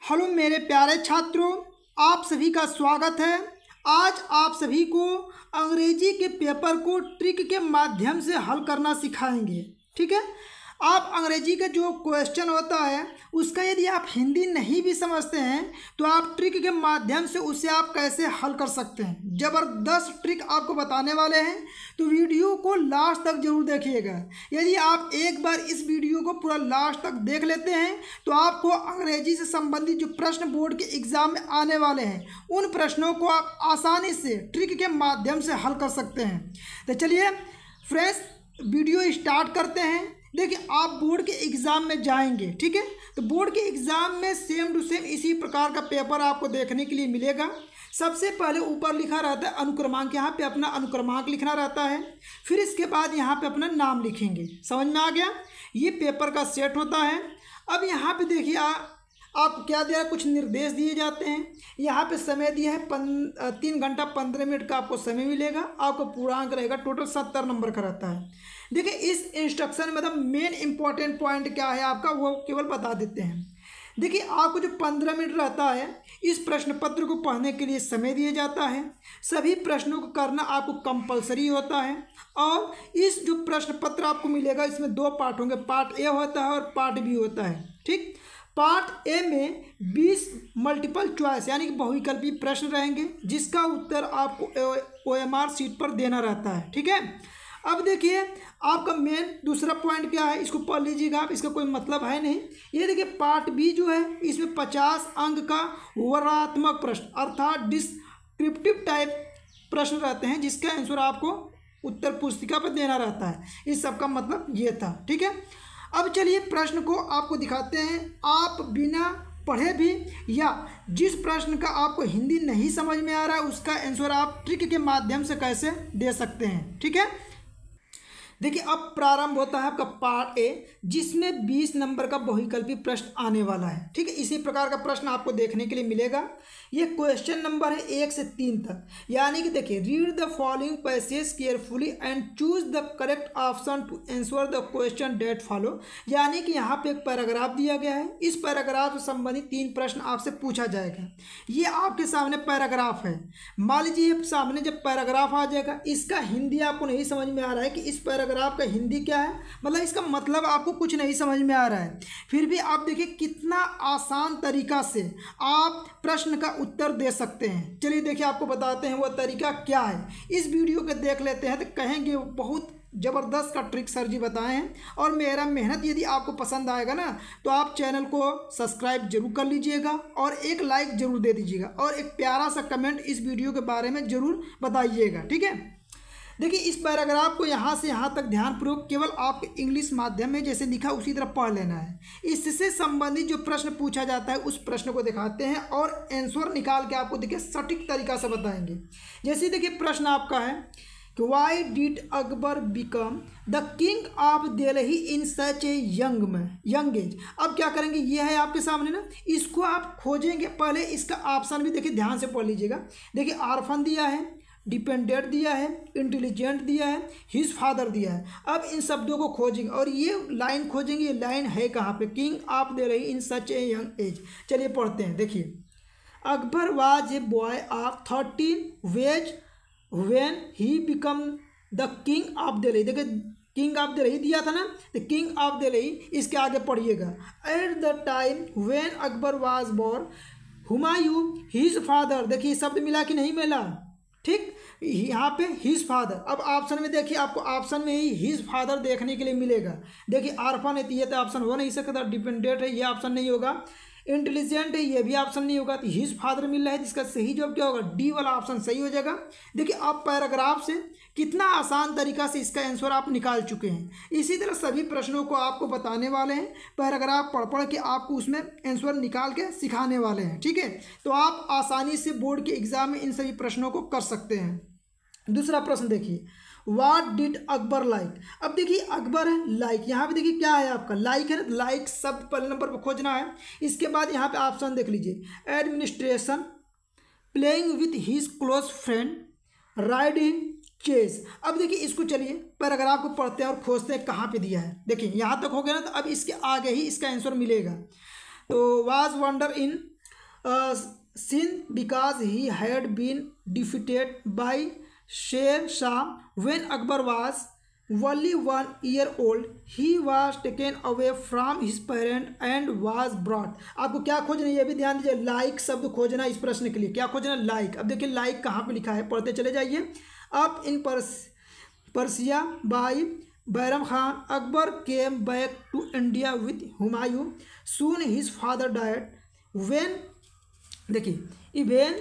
Hello मेरे प्यारे छात्रों, आप सभी का स्वागत है। आज आप सभी को अंग्रेजी के पेपर को ट्रिक के माध्यम से हल करना सिखाएंगे। ठीक है, आप अंग्रेजी का जो क्वेश्चन होता है उसका यदि आप हिंदी नहीं भी समझते हैं तो आप ट्रिक के माध्यम से उसे आप कैसे हल कर सकते हैं। ज़बरदस्त ट्रिक आपको बताने वाले हैं, तो वीडियो को लास्ट तक जरूर देखिएगा। यदि आप एक बार इस वीडियो को पूरा लास्ट तक देख लेते हैं तो आपको अंग्रेजी से संबंधित जो प्रश्न बोर्ड के एग्ज़ाम में आने वाले हैं उन प्रश्नों को आप आसानी से ट्रिक के माध्यम से हल कर सकते हैं। तो चलिए फ्रेंड्स, वीडियो स्टार्ट करते हैं। देखिए, आप बोर्ड के एग्ज़ाम में जाएंगे, ठीक है, तो बोर्ड के एग्ज़ाम में सेम टू सेम इसी प्रकार का पेपर आपको देखने के लिए मिलेगा। सबसे पहले ऊपर लिखा रहता है अनुक्रमांक, यहाँ पे अपना अनुक्रमांक लिखना रहता है। फिर इसके बाद यहाँ पे अपना नाम लिखेंगे। समझ में आ गया? ये पेपर का सेट होता है। अब यहाँ पे देखिए आपको क्या दिया है, कुछ निर्देश दिए जाते हैं। यहाँ पे समय दिया है 3 घंटा 15 मिनट का आपको समय मिलेगा। आपको पूर्णांक रहेगा, टोटल 70 नंबर का रहता है। देखिए, इस इंस्ट्रक्शन में मतलब मेन इंपॉर्टेंट पॉइंट क्या है आपका, वो केवल बता देते हैं। देखिए, आपको जो 15 मिनट रहता है इस प्रश्न पत्र को पढ़ने के लिए समय दिया जाता है। सभी प्रश्नों को करना आपको कंपलसरी होता है। और इस जो प्रश्न पत्र आपको मिलेगा इसमें 2 पार्ट होंगे, पार्ट ए होता है और पार्ट बी होता है। ठीक, पार्ट ए में 20 मल्टीपल चॉइस यानी कि बहुविकल्पी प्रश्न रहेंगे जिसका उत्तर आपको OMR शीट पर देना रहता है। ठीक है, अब देखिए आपका मेन दूसरा पॉइंट क्या है, इसको पढ़ लीजिएगा आप, इसका कोई मतलब है नहीं। ये देखिए पार्ट बी जो है इसमें 50 अंक का वर्णनात्मक प्रश्न अर्थात डिस्क्रिप्टिव टाइप प्रश्न रहते हैं जिसका आंसर आपको उत्तर पुस्तिका पर देना रहता है। इस सब का मतलब ये था। ठीक है, अब चलिए प्रश्न को आपको दिखाते हैं। आप बिना पढ़े भी या जिस प्रश्न का आपको हिंदी नहीं समझ में आ रहा है उसका आंसर आप ट्रिक के माध्यम से कैसे दे सकते हैं। ठीक है, देखिए अब प्रारंभ होता है आपका पार्ट ए जिसमें 20 नंबर का बहुविकल्पी प्रश्न आने वाला है। ठीक है, इसी प्रकार का प्रश्न आपको देखने के लिए मिलेगा। ये क्वेश्चन नंबर है 1 से 3 तक, यानी कि देखिए read the following passage carefully and choose the correct option to answer the question that follow. यानी कि यहाँ पे एक पैराग्राफ दिया गया है, इस पैराग्राफ से संबंधित 3 प्रश्न आपसे पूछा जाएगा। ये आपके सामने पैराग्राफ है। मान लीजिए सामने जब पैराग्राफ आ जाएगा, इसका हिंदी आपको नहीं समझ में आ रहा है कि इस पैराग्राफ का हिंदी क्या है, मतलब इसका मतलब आपको कुछ नहीं समझ में आ रहा है, फिर भी आप देखिए कितना आसान तरीका से आप प्रश्न का उत्तर दे सकते हैं। चलिए देखिए आपको बताते हैं वो तरीका क्या है। इस वीडियो को देख लेते हैं तो कहेंगे बहुत ज़बरदस्त का ट्रिक सर जी बताए हैं। और मेरा मेहनत यदि आपको पसंद आएगा ना तो आप चैनल को सब्सक्राइब जरूर कर लीजिएगा और एक लाइक ज़रूर दे दीजिएगा और एक प्यारा सा कमेंट इस वीडियो के बारे में ज़रूर बताइएगा। ठीक है, देखिए इस पैराग्राफ को यहाँ से यहाँ तक ध्यानपूर्वक केवल आपको इंग्लिश माध्यम में जैसे लिखा उसी तरह पढ़ लेना है। इससे संबंधित जो प्रश्न पूछा जाता है उस प्रश्न को दिखाते हैं और आंसर निकाल के आपको देखिए सटीक तरीका से बताएंगे। जैसे देखिए प्रश्न आपका है कि why did Akbar become the king of Delhi in such a young age. अब क्या करेंगे, ये है आपके सामने ना, इसको आप खोजेंगे। पहले इसका ऑप्शन भी देखिए ध्यान से पढ़ लीजिएगा। देखिए ऑर्फन दिया है, डिपेंडेंट दिया है, इंटेलिजेंट दिया है, हिज फादर दिया है। अब इन शब्दों को खोजेंगे और ये लाइन खोजेंगे। ये लाइन है कहाँ पे, king of Delhi in such a young age. चलिए पढ़ते हैं। देखिए Akbar was a boy of 13 years when he become the king of Delhi. देखिए किंग ऑफ दिल्ली दिया था ना, तो किंग ऑफ दिल्ली इसके आगे पढ़िएगा। At the time when Akbar was born Humayun his father. देखिए शब्द मिला कि नहीं मिला, ठीक, यहाँ पे हिज फादर। अब ऑप्शन में देखिए आपको ऑप्शन में ही हिज फादर देखने के लिए मिलेगा। देखिए ऑर्फन है तो ये तो ऑप्शन हो नहीं सकता, डिपेंडेंट है ये ऑप्शन नहीं होगा, इंटेलिजेंट है ये भी ऑप्शन नहीं होगा, तो हिज फादर मिल रहा है जिसका सही जवाब क्या होगा, डी वाला ऑप्शन सही हो जाएगा। देखिए आप पैराग्राफ से कितना आसान तरीका से इसका आंसर आप निकाल चुके हैं। इसी तरह सभी प्रश्नों को आपको बताने वाले हैं, पैराग्राफ पढ़ के आपको उसमें आंसर निकाल के सिखाने वाले हैं। ठीक है, तो आप आसानी से बोर्ड के एग्जाम में इन सभी प्रश्नों को कर सकते हैं। दूसरा प्रश्न देखिए, वाट डिड अकबर लाइक। अब देखिए अकबर है, लाइक यहाँ पे देखिए क्या है आपका लाइक है, लाइक शब्द पहले नंबर पर खोजना है। इसके बाद यहाँ पे ऑप्शन देख लीजिए, administration, playing with his close friend, riding chess. अब देखिए इसको चलिए पैराग्राफ को पढ़ते हैं और खोजते हैं कहाँ पे दिया है। देखिए यहाँ तक हो गया ना, तो अब इसके आगे ही इसका आंसर मिलेगा। तो was wonder in Sindh because he had been defeated by Sher Shah when Akbar was only 1 year old. He was taken away from his parent and was brought. आपको क्या खोजना है ये भी ध्यान दीजिए, लाइक शब्द खोजना इस प्रश्न के लिए। क्या खोजना? लाइक। अब देखिए लाइक कहाँ पे लिखा है, पढ़ते चले जाइए। अब in Persia by Bairam Khan Akbar came back to India with Humayun soon his father died when, देखिए, even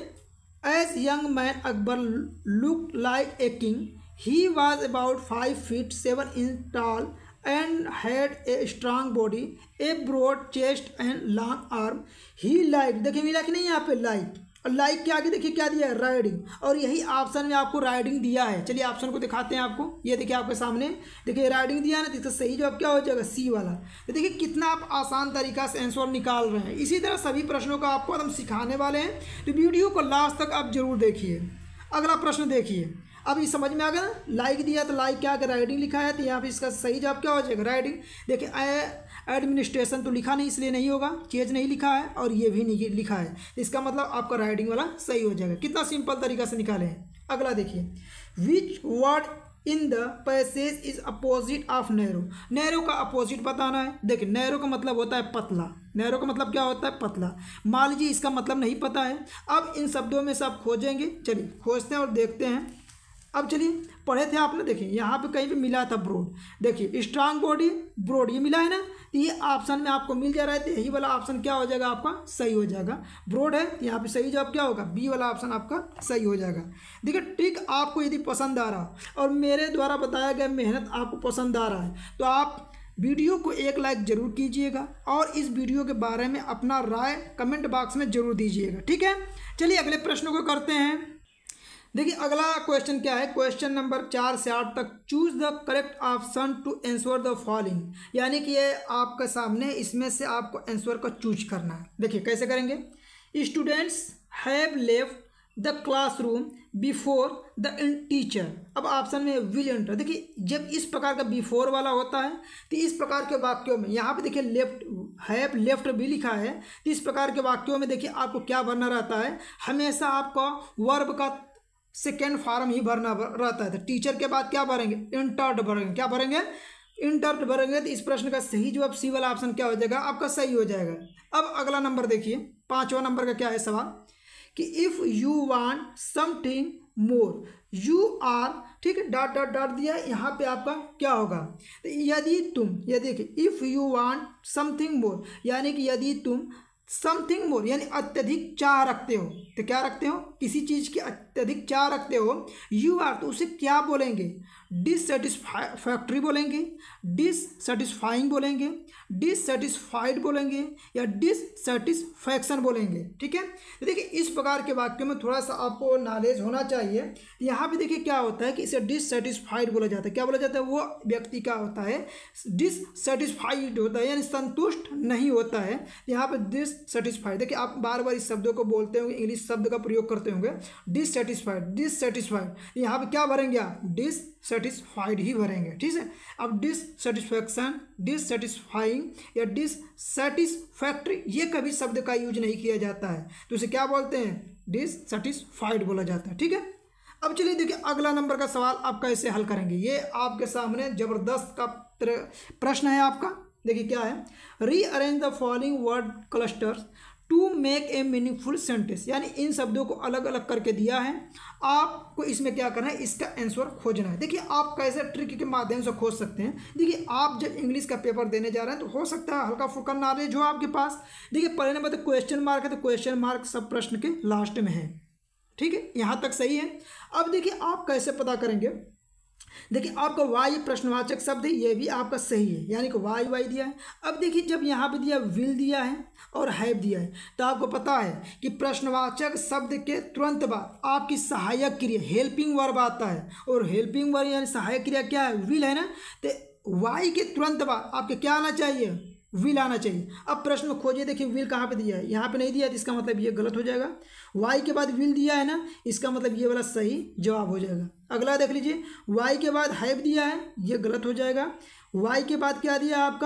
as young man Akbar look like a king. He was about 5 feet 7 inches tall and had a strong body, a broad chest and long arm. He liked, देखिए मिला कि नहीं यहाँ पे like, और like के आगे देखिए क्या दिया है, राइडिंग, और यही ऑप्शन में आपको राइडिंग दिया है। चलिए ऑप्शन को दिखाते हैं आपको, ये देखिए आपके सामने, देखिए राइडिंग दिया है ना, तो इसका सही जवाब क्या हो जाएगा? सी वाला। तो देखिए कितना आप आसान तरीका से आंसर निकाल रहे हैं। इसी तरह सभी प्रश्नों का आपको हम सिखाने वाले हैं, तो वीडियो को लास्ट तक आप जरूर देखिए। अगला प्रश्न देखिए, अब ये समझ में आ गया ना, लाइक दिया तो लाइक क्या, अगर राइडिंग लिखा है तो यहाँ पे इसका सही जवाब क्या हो जाएगा? राइडिंग। देखिए एडमिनिस्ट्रेशन तो लिखा नहीं, इसलिए नहीं होगा, चेंज नहीं लिखा है, और ये भी नहीं लिखा है, इसका मतलब आपका राइडिंग वाला सही हो जाएगा। कितना सिंपल तरीका से निकाले हैं। अगला देखिए, which word in the passage is opposite of narrow. Narrow का अपोजिट बताना है। देखिए नैरो का मतलब होता है पतला, नैरो का मतलब क्या होता है? पतला। मान लीजिए इसका मतलब नहीं पता है, अब इन शब्दों में से आप खोजेंगे। चलिए खोजते हैं और देखते हैं। अब चलिए पढ़े थे आपने, देखिए यहाँ पे कहीं पे मिला था ब्रॉड, देखिए स्ट्रांग बॉडी ब्रॉड, ये मिला है ना, तो ये ऑप्शन में आपको मिल जा रहा है, तो यही वाला ऑप्शन क्या हो जाएगा? आपका सही हो जाएगा। ब्रॉड है तो यहाँ पे सही जवाब क्या होगा? बी वाला ऑप्शन आपका सही हो जाएगा। देखिए ट्रिक आपको यदि पसंद आ रहा और मेरे द्वारा बताया गया मेहनत आपको पसंद आ रहा है, तो आप वीडियो को एक लाइक जरूर कीजिएगा और इस वीडियो के बारे में अपना राय कमेंट बॉक्स में जरूर दीजिएगा, ठीक है। चलिए अगले प्रश्नों को करते हैं। देखिए अगला क्वेश्चन क्या है, क्वेश्चन नंबर 4 से 8 तक। Choose the correct option to answer the following, यानी कि ये आपके सामने, इसमें से आपको आंसर को चूज करना है। देखिए कैसे करेंगे। Students have left the classroom before the teacher. अब ऑप्शन में विल एंटर। देखिए जब इस प्रकार का बिफोर वाला होता है तो इस प्रकार के वाक्यों में, यहाँ पे देखिए लेफ्ट हैव लेफ्ट भी लिखा है, तो इस प्रकार के वाक्यों में देखिए आपको क्या भरना रहता है, हमेशा आपका वर्ब का सेकेंड फॉर्म ही भरना रहता है। तो टीचर के बाद क्या भरेंगे? इंटर्ड भरेंगे। क्या भरेंगे? इंटर्ड भरेंगे। तो इस प्रश्न का सही जवाब सी वाला ऑप्शन क्या हो जाएगा? आपका सही हो जाएगा। अब अगला नंबर देखिए, 5वां नंबर का क्या है सवाल कि if you want something more you are, ठीक है, डॉट डॉट डॉट दिया है, यहाँ पे आपका क्या होगा? तो यदि तुम, ये देखिए if you want something more, यानी कि यदि तुम समथिंग मोर यानी अत्यधिक चाह रखते हो, तो क्या रखते हो? किसी चीज़ की अत्यधिक चाह रखते हो, यू आर, तो उसे क्या बोलेंगे? डिससेटिस्फैक्ट्री बोलेंगे, डिससेटिस्फाइंग बोलेंगे, डिससेटिस्फाइड बोलेंगे, या डिससेटिस्फैक्शन बोलेंगे, ठीक है। तो देखिए इस प्रकार के वाक्यों में थोड़ा सा आपको नॉलेज होना चाहिए। यहाँ पे देखिए क्या होता है कि इसे डिससेटिस्फाइड बोला जाता है। क्या बोला जाता है? वो व्यक्ति का होता है डिससेटिस्फाइड होता है, यानी संतुष्ट नहीं होता है। यहाँ पे डिससेटिस्फाइड, देखिए आप बार बार इस शब्दों को बोलते होंगे, इंग्लिश शब्द का प्रयोग करते होंगे, डिससेटिस्फाइड, डिससेटिस्फाइड, यहाँ पे क्या भरेंगे आप? डिससेटिस्फाइड ही भरेंगे, ठीक है। अब डिससेटिस्फैक्शन, डिससेटिस्फाइंग या डिससेटिस्फैक्ट्री, ये कभी शब्द का यूज नहीं किया जाता है, तो उसे क्या बोलते हैं? डिससेटिस्फाइड बोला जाता है, ठीक है। अब चलिए देखिए अगला नंबर का सवाल आप कैसे हल करेंगे। ये आपके सामने जबरदस्त का प्रश्न है आपका। देखिए क्या है, rearrange the following word clusters to make a meaningful sentence, यानी इन शब्दों को अलग अलग करके दिया है, आपको इसमें क्या करना है? इसका आंसर खोजना है। देखिए आप कैसे ट्रिक के माध्यम से खोज सकते हैं। देखिए आप जब इंग्लिश का पेपर देने जा रहे हैं तो हो सकता है हल्का फुल्का नॉलेज हो आपके पास। देखिए पहले नंबर तो क्वेश्चन मार्क है, तो क्वेश्चन मार्क सब प्रश्न के लास्ट में है, ठीक है, यहाँ तक सही है। अब देखिए आप कैसे पता करेंगे। देखिए आपका वाई प्रश्नवाचक शब्द है, ये भी आपका सही है, यानी कि वाई वाई दिया है। अब देखिए जब यहाँ पे दिया विल दिया है और हैव दिया है, तो आपको पता है कि प्रश्नवाचक शब्द के तुरंत बाद आपकी सहायक क्रिया हेल्पिंग वर्ब आता है, और हेल्पिंग वर्ब यानी सहायक क्रिया क्या है? विल है ना। तो वाई के तुरंत बाद आपके क्या आना चाहिए? विल आना चाहिए। अब प्रश्न में खोजिए, देखिए विल कहाँ पे दिया है? यहाँ पे नहीं दिया है, तो इसका मतलब ये गलत हो जाएगा। वाई के बाद विल दिया है ना, इसका मतलब ये वाला सही जवाब हो जाएगा। अगला देख लीजिए, वाई के बाद हैव दिया है, ये गलत हो जाएगा। वाई के बाद क्या दिया आपका?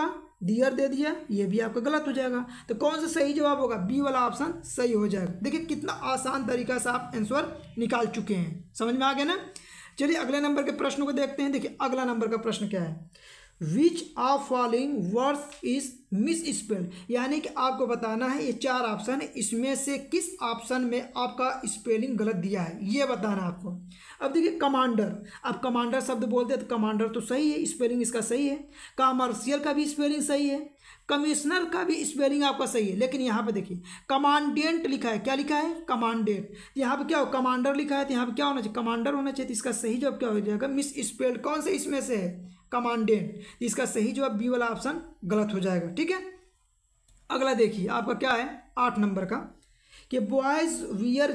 डियर दे दिया, ये भी आपका गलत हो जाएगा। तो कौन सा सही जवाब होगा? बी वाला ऑप्शन सही हो जाएगा। देखिए कितना आसान तरीका से आप आंसर निकाल चुके हैं, समझ में आ गया ना। चलिए अगले नंबर के प्रश्न को देखते हैं। देखिए अगला नंबर का प्रश्न क्या है, which of following words is misspelled, यानी कि आपको बताना है ये 4 ऑप्शन है, इसमें से किस ऑप्शन में आपका स्पेलिंग गलत दिया है ये बताना आपको। अब देखिए कमांडर, आप कमांडर शब्द बोलते हैं तो कमांडर तो सही है, स्पेलिंग इसका सही है। कॉमर्शियल का भी स्पेलिंग सही है, कमिश्नर का भी स्पेलिंग आपका सही है, लेकिन यहाँ पे देखिए कमांडेंट लिखा है। क्या लिखा है? कमांडेंट। यहाँ पे क्या हो, कमांडर लिखा है तो यहाँ पे क्या होना चाहिए? कमांडर होना चाहिए। तो इसका सही जवाब क्या हो जाएगा? Misspelled. कौन से इसमें से है? कमांडेंट। इसका सही जवाब बी वाला ऑप्शन गलत हो जाएगा। ठीक है, अगला देखिए आपका क्या है 8 नंबर का, कि boys were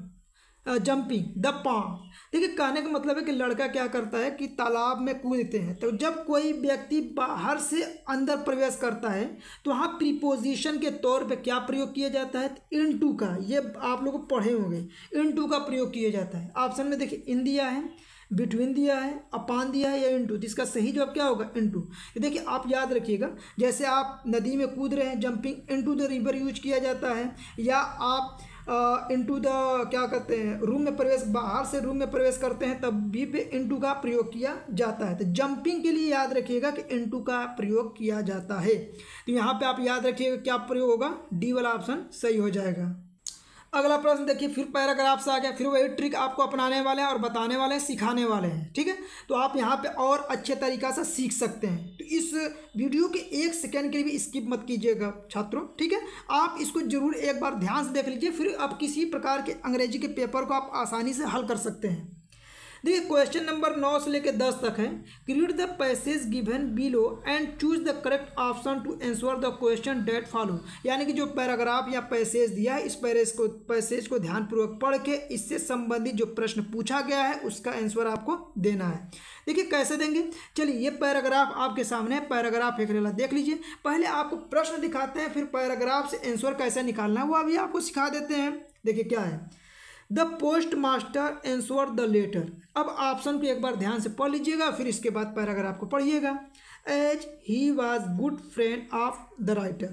jumping the pond. देखिए कहने का मतलब है कि लड़का क्या करता है कि तालाब में कूदते हैं। तो जब कोई व्यक्ति बाहर से अंदर प्रवेश करता है तो वहाँ प्रीपोजिशन के तौर पे क्या प्रयोग किया जाता है? इनटू का। ये आप लोग पढ़े होंगे, इनटू का प्रयोग किया जाता है। ऑप्शन में देखिए इन दिया है, बिटवीन दिया है, अपान दिया है या इनटू। तो इसका सही जवाब क्या होगा? इनटू। देखिए आप याद रखिएगा, जैसे आप नदी में कूद रहे हैं, jumping into the river use किया जाता है, या आप इनटू द क्या कहते हैं रूम में प्रवेश, बाहर से रूम में प्रवेश करते हैं तब भी पे इनटू का प्रयोग किया जाता है। तो जंपिंग के लिए याद रखिएगा कि इनटू का प्रयोग किया जाता है। तो यहाँ पे आप याद रखिएगा क्या प्रयोग होगा? डी वाला ऑप्शन सही हो जाएगा। अगला प्रश्न देखिए, फिर पैराग्राफ से आ गया, फिर वही ट्रिक आपको अपनाने वाले हैं और बताने वाले हैं, सिखाने वाले हैं। ठीक है, तो आप यहाँ पे और अच्छे तरीक़ा से सीख सकते हैं। तो इस वीडियो के 1 सेकंड के लिए भी स्किप मत कीजिएगा छात्रों। ठीक है, आप इसको जरूर एक बार ध्यान से देख लीजिए, फिर आप किसी प्रकार के अंग्रेजी के पेपर को आप आसानी से हल कर सकते हैं। देखिए क्वेश्चन नंबर 9 से लेकर 10 तक है। Read the passage given below and choose the correct option to answer the question that follow, यानी कि जो पैराग्राफ या पैसेज दिया है इस पैसेज को ध्यानपूर्वक पढ़ के इससे संबंधित जो प्रश्न पूछा गया है उसका आंसर आपको देना है। देखिए कैसे देंगे, चलिए ये पैराग्राफ आपके सामने है, पैराग्राफ एक रेला देख लीजिए। पहले आपको प्रश्न दिखाते हैं, फिर पैराग्राफ से आंसर कैसे निकालना है वो अभी आपको सिखा देते हैं। देखिए क्या है, the post master answer the letter. अब ऑप्शन को एक बार ध्यान से पढ़ लीजिएगा, फिर इसके बाद पैराग्राफ को पढ़िएगा। As he was good friend of the writer,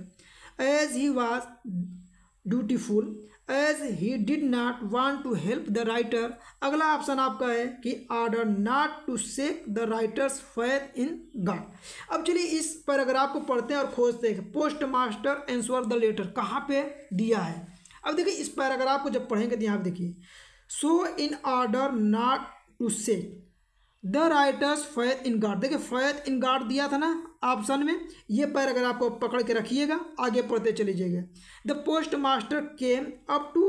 as he was dutiful, as he did not want to help the writer. अगला ऑप्शन आपका है कि order not to shake the writer's faith in God. अब चलिए इस paragraph को पढ़ते हैं और खोजते हैं post master answer the letter कहाँ पे दिया है। अब देखिए इस पैराग्राफ को जब पढ़ेंगे तो यहाँ पे देखिए, so in order not to say the writer's faith in God. देखिए फेथ इन गॉड दिया था ना ऑप्शन में, ये पैराग्राफ को पकड़ के रखिएगा, आगे पढ़ते चले जाइएगा। The post master came up to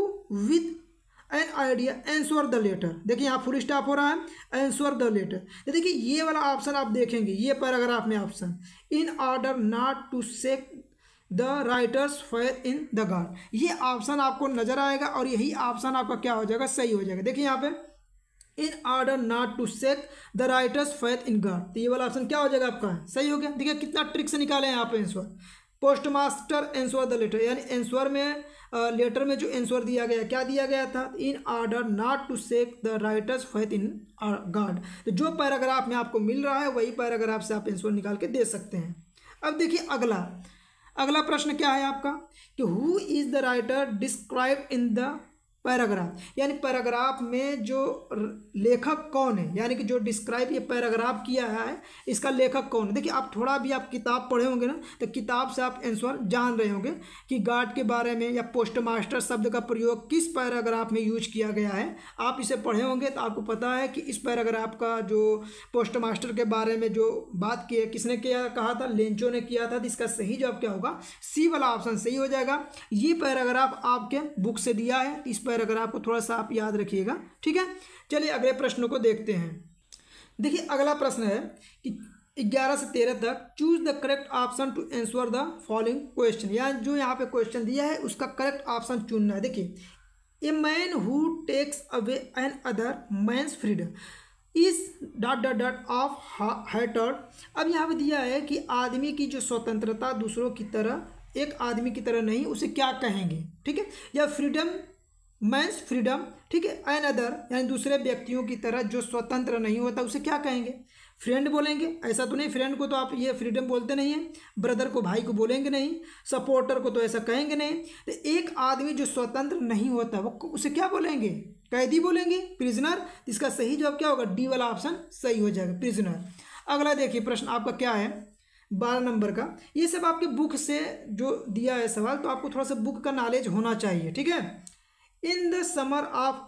with an idea answer the letter. देखिए यहाँ फुल स्टॉप हो रहा है, आंसर द लेटर। देखिए ये वाला ऑप्शन आप देखेंगे, ये पैराग्राफ में option in order not to shake the writer's faith in the God, ये ऑप्शन आपको नजर आएगा और यही ऑप्शन आपका क्या हो जाएगा? सही हो जाएगा। देखिए यहाँ पे in order not to shake the writer's faith in God, तो ये वाला ऑप्शन क्या हो जाएगा आपका? सही हो गया। देखिए कितना ट्रिक से निकाले यहाँ पे answer. Post master answer the letter, यानी आंसर में लेटर में जो आंसर दिया गया क्या दिया गया था? In order not to shake the writer's faith in God. तो जो पैराग्राफ में आपको मिल रहा है वही पैराग्राफ से आप आंसर निकाल के दे सकते हैं। अब देखिए अगला प्रश्न क्या है आपका, कि who is the writer describe in the paragraph, यानी पैराग्राफ में जो लेखक कौन है, यानी कि जो डिस्क्राइब ये पैराग्राफ किया है इसका लेखक कौन है। देखिए आप थोड़ा भी आप किताब पढ़े होंगे ना, तो किताब से आप आंसर जान रहे होंगे कि गार्ड के बारे में या पोस्ट मास्टर शब्द का प्रयोग किस पैराग्राफ में यूज किया गया है। आप इसे पढ़े होंगे तो आपको पता है कि इस पैराग्राफ का जो पोस्ट मास्टर के बारे में जो बात की है किसने किया कहा था? लेंचो ने किया था। तो इसका सही जवाब क्या होगा? सी वाला ऑप्शन सही हो जाएगा। ये पैराग्राफ आपके बुक से दिया है, इस पैराग्राफ को थोड़ा सा आप याद रखिएगा। ठीक है, चलिए अगले प्रश्न को देखते हैं। देखिए अगला प्रश्न है कि 11 से 13 तक choose the correct option to answer the following question, या जो यहाँ पे क्वेश्चन दिया है उसका करेक्ट ऑप्शन चुनना है। देखिए a man who takes away another man's freedom is dot dot dot of hatred. अब यहाँ पे दिया है कि आदमी की जो स्वतंत्रता दूसरों की तरह एक आदमी की तरह नहीं, उसे क्या कहेंगे? ठीक है, या फ्रीडम मैंस फ्रीडम, ठीक है, एन अदर यानी दूसरे व्यक्तियों की तरह जो स्वतंत्र नहीं होता उसे क्या कहेंगे? फ्रेंड बोलेंगे, ऐसा तो नहीं, फ्रेंड को तो आप ये फ्रीडम बोलते नहीं हैं, ब्रदर को, भाई को बोलेंगे नहीं, सपोर्टर को तो ऐसा कहेंगे नहीं। तो एक आदमी जो स्वतंत्र नहीं होता वो उसे क्या बोलेंगे, कैदी बोलेंगे, प्रिजनर। इसका सही जवाब क्या होगा, डी वाला ऑप्शन सही हो जाएगा, प्रिजनर। अगला देखिए प्रश्न आपका क्या है 12 नंबर का। ये सब आपके बुक से जो दिया है सवाल, तो आपको थोड़ा सा बुक का नॉलेज होना चाहिए, ठीक है। In the summer of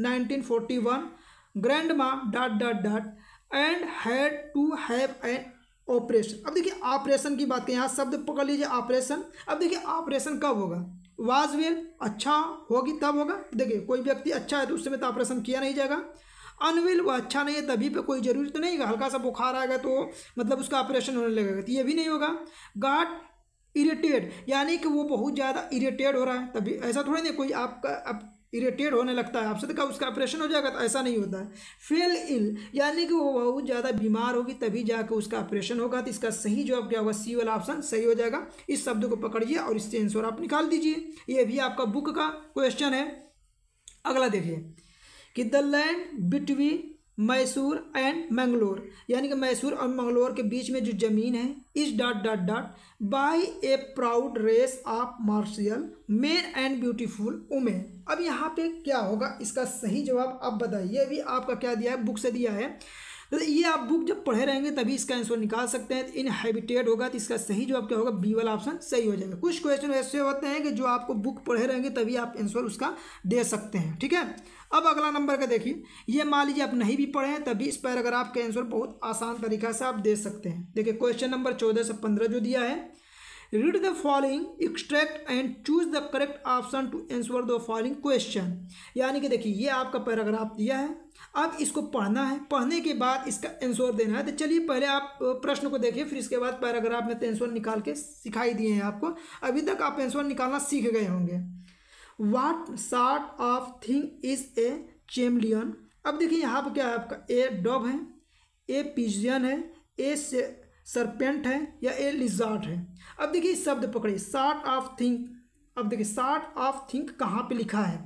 1941 grandma dot dot dot and had to have an operation. अब देखिए ऑपरेशन की बात करें, यहाँ शब्द पकड़ लीजिए ऑपरेशन। अब देखिए ऑपरेशन कब होगा, वाज वेल, अच्छा होगी तब होगा। देखिए कोई व्यक्ति अच्छा है तो उस समय तो ऑपरेशन किया नहीं जाएगा। अनवेल, वो अच्छा नहीं है तभी पे कोई जरूरी तो नहीं है, हल्का सा बुखार आएगा तो मतलब उसका ऑपरेशन होने लगेगा, तो ये भी नहीं होगा। गॉट इरिटेड, यानी कि वो बहुत ज़्यादा इरिटेड हो रहा है तभी, ऐसा थोड़ी नहीं कोई आपका अब इरिटेट होने लगता है आपसे तो क्या उसका ऑपरेशन हो जाएगा, तो ऐसा नहीं होता है। फेल इल, यानी कि वो बहुत ज़्यादा बीमार होगी तभी जाकर उसका ऑपरेशन होगा। तो इसका सही जवाब क्या होगा, सी वाला ऑप्शन सही हो जाएगा। इस शब्द को पकड़िए और इससे आंसर आप निकाल दीजिए। ये भी आपका बुक का क्वेश्चन है। अगला देखिए कि the land between Mysore and Mangalore, यानी कि मैसूर और मंगलोर के बीच में जो जमीन है, इस dot dot dot by a proud race of martial men and beautiful women. अब यहाँ पे क्या होगा, इसका सही जवाब आप बताइए। भी आपका क्या दिया है, बुक से दिया है, तो ये आप बुक जब पढ़े रहेंगे तभी इसका आंसर निकाल सकते हैं। इनहैबिटेड होगा तो इसका सही जवाब क्या होगा, बी वाला ऑप्शन सही हो जाएगा। कुछ क्वेश्चन ऐसे होते हैं कि जो आपको बुक पढ़े रहेंगे तभी आप आंसर उसका दे सकते हैं, ठीक है। अब अगला नंबर का देखिए, ये मान लीजिए आप नहीं भी पढ़े हैं तभी इस पैराग्राफ के आंसर बहुत आसान तरीका से आप दे सकते हैं। देखिए क्वेश्चन नंबर 14 से 15 जो दिया है, read the following extract and choose the correct option to answer the following question. यानी कि देखिए ये आपका पैराग्राफ दिया है, अब इसको पढ़ना है, पढ़ने के बाद इसका आंसर देना है। तो चलिए पहले आप प्रश्न को देखिए, फिर इसके बाद पैराग्राफ में तो आंसर निकाल के सिखाई दिए हैं आपको, अभी तक आप आंसर निकालना सीख गए होंगे। What sort of thing is a chameleon. अब देखिए यहाँ पर क्या है आपका, ए डॉग है, ए पिजियन है, ए सरपेंट है या ए लिजार्ड है। अब देखिए शब्द पकड़िए, सॉर्ट ऑफ थिंग। अब देखिए सॉर्ट ऑफ थिंग कहाँ पे लिखा है,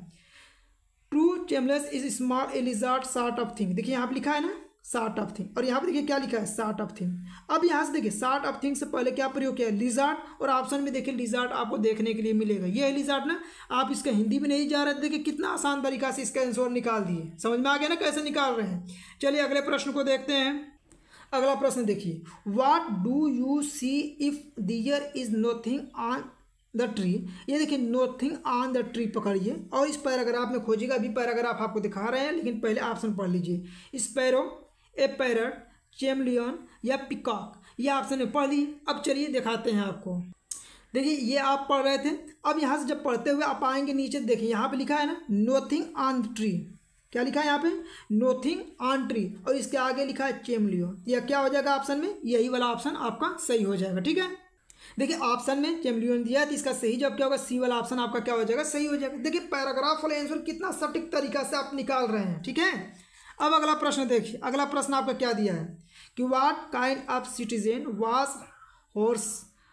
true chameleons is small a lizard sort of thing. देखिए यहाँ पे लिखा है ना सॉर्ट ऑफ थिंग, और यहाँ पे देखिए क्या लिखा है, सॉर्ट ऑफ थिंग। अब यहाँ से देखिए सॉर्ट ऑफ थिंग से पहले क्या प्रयोग किया है, लिजार्ड, और ऑप्शन में देखिए लिजार्ड आपको देखने के लिए मिलेगा, ये है लिजार्ड ना। आप इसका हिंदी में नहीं जा रहे, देखिए कितना आसान तरीका से इसका आंसर निकाल दिए, समझ में आ गया ना कैसे निकाल रहे हैं। चलिए अगले प्रश्न को देखते हैं। अगला प्रश्न देखिए, what do you see if there is nothing on the tree. ये देखिए नथिंग ऑन द ट्री पकड़िए और इस पैराग्राफ में खोजिएगा। अभी पैराग्राफ आपको दिखा रहे हैं लेकिन पहले ऑप्शन पढ़ लीजिए। स्पैरो, ए पैरट, चैमलियन या पिकॉक, ये ऑप्शन में पढ़ लिए। अब चलिए दिखाते हैं आपको। देखिए ये आप पढ़ रहे थे, अब यहाँ से जब पढ़ते हुए आप आएंगे नीचे, देखिए यहाँ पे लिखा है ना नथिंग ऑन द ट्री, क्या लिखा है यहाँ पे, नथिंग ऑन ट्री, और इसके आगे लिखा है चैमलियन। यह क्या हो जाएगा ऑप्शन में, यही वाला ऑप्शन आपका सही हो जाएगा, ठीक है। देखिए ऑप्शन में चैमलियन दिया है तो इसका सही जवाब क्या होगा, सी वाला ऑप्शन आपका क्या हो जाएगा, सही हो जाएगा। देखिए पैराग्राफ वाले आंसर कितना सटीक तरीका से आप निकाल रहे हैं, ठीक है। अब अगला प्रश्न देखिए, अगला प्रश्न आपका क्या दिया है कि what kind of citizen was Horace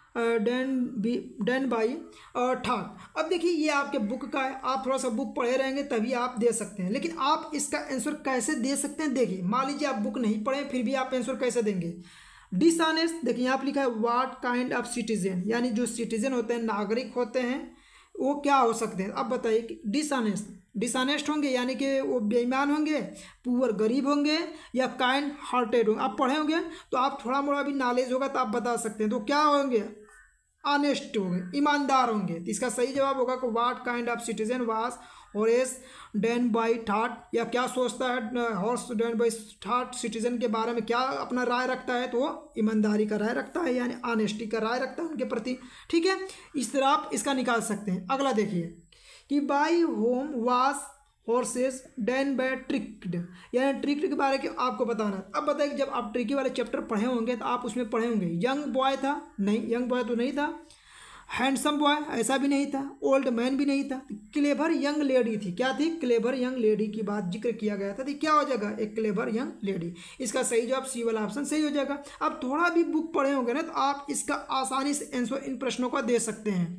Danby thought. अब देखिए ये आपके बुक का है, आप थोड़ा सा बुक पढ़े रहेंगे तभी आप दे सकते हैं, लेकिन आप इसका आंसर कैसे दे सकते हैं। देखिए मान लीजिए आप बुक नहीं पढ़े फिर भी आप आंसर कैसे देंगे। डिसऑनेस्ट, देखिए यहाँ पर लिखा है व्हाट काइंड ऑफ सिटीजन, यानी जो सिटीजन होते हैं, नागरिक होते हैं, वो क्या हो सकते हैं। अब बताइए कि डिसऑनेस्ट होंगे यानी कि वो बेईमान होंगे, पुअर गरीब होंगे, या काइंड हार्टेड होंगे। आप पढ़े होंगे तो आप थोड़ा मोड़ा भी नॉलेज होगा तो आप बता सकते हैं, तो क्या होंगे, ऑनेस्ट होंगे, ईमानदार होंगे। तो इसका सही जवाब होगा कि what kind of citizen was Horace Danby thought, या क्या सोचता है Horace Danby thought citizen के बारे में, क्या अपना राय रखता है, तो वो ईमानदारी का राय रखता है, यानी ऑनेस्टी का राय रखता है उनके प्रति, ठीक है। इस तरह आप इसका निकाल सकते हैं। अगला देखिए कि by whom was Horace Danby tricked, यानी ट्रिक्ड के बारे में आपको बताना। अब बताइए जब आप ट्रिकी वाले चैप्टर पढ़े होंगे तो आप उसमें पढ़े होंगे यंग बॉय था, नहीं यंग बॉय तो नहीं था, हैंडसम बॉय ऐसा भी नहीं था, ओल्ड मैन भी नहीं था, क्लेवर यंग लेडी थी, क्या थी, क्लेवर यंग लेडी की बात जिक्र किया गया था, तो क्या हो जाएगा, एक क्लेवर यंग लेडी। इसका सही जवाब सी वाला ऑप्शन सही हो जाएगा। अब थोड़ा भी बुक पढ़े होंगे ना तो आप इसका आसानी से आंसर इन प्रश्नों का दे सकते हैं।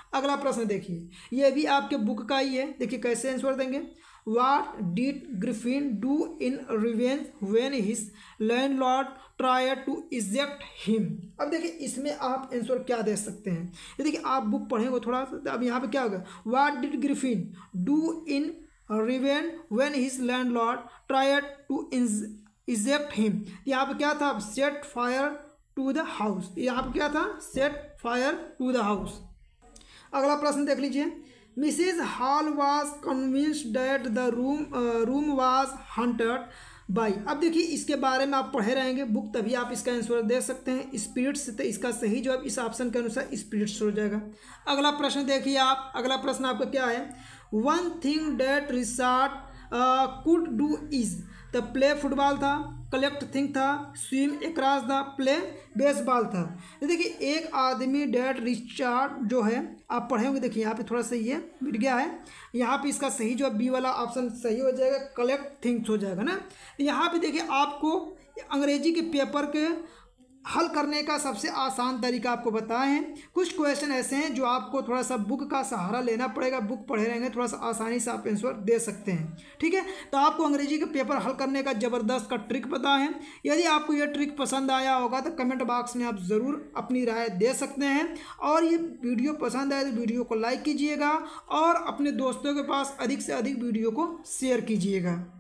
अगला प्रश्न देखिए, ये भी आपके बुक का ही है। देखिए कैसे आंसर देंगे। What did Griffin do in revenge when his landlord tried to eject him? अब देखिए इसमें आप आंसर क्या दे सकते हैं। ये देखिए आप बुक पढ़ेंगे थोड़ा सा, अब यहाँ पे क्या होगा, What did Griffin do in revenge when his landlord tried to eject him? यहाँ पे क्या था, set fire to the house। यहाँ पे क्या था, set fire to the house। अगला प्रश्न देख लीजिए। Mrs Hall was convinced that the room was haunted by. अब देखिए इसके बारे में आप पढ़े रहेंगे बुक, तभी आप इसका आंसर दे सकते हैं। स्पिरिट्स, तो इसका सही जवाब इस ऑप्शन के अनुसार स्पिरिट्स हो जाएगा। अगला प्रश्न देखिए आप, अगला प्रश्न आपका क्या है। One thing that Richard could do is, the play football था, कलेक्ट थिंग था, swim across the play baseball था। देखिए एक आदमी डैट रिचार्ड जो है आप पढ़े होंगे, देखिए यहाँ पे थोड़ा सा ये मिट गया है, यहाँ पे इसका सही जो बी वाला ऑप्शन सही हो जाएगा, कलेक्ट थिंग्स हो जाएगा ना। यहाँ पे देखिए आपको अंग्रेजी के पेपर के हल करने का सबसे आसान तरीका आपको बताए हैं। कुछ क्वेश्चन ऐसे हैं जो आपको थोड़ा सा बुक का सहारा लेना पड़ेगा, बुक पढ़े रहेंगे थोड़ा सा आसानी से आप आंसर दे सकते हैं। ठीक है, तो आपको अंग्रेजी के पेपर हल करने का ज़बरदस्त का ट्रिक पता है। यदि आपको यह ट्रिक पसंद आया होगा तो कमेंट बॉक्स में आप ज़रूर अपनी राय दे सकते हैं। और ये वीडियो पसंद आए तो वीडियो को लाइक कीजिएगा और अपने दोस्तों के पास अधिक से अधिक वीडियो को शेयर कीजिएगा।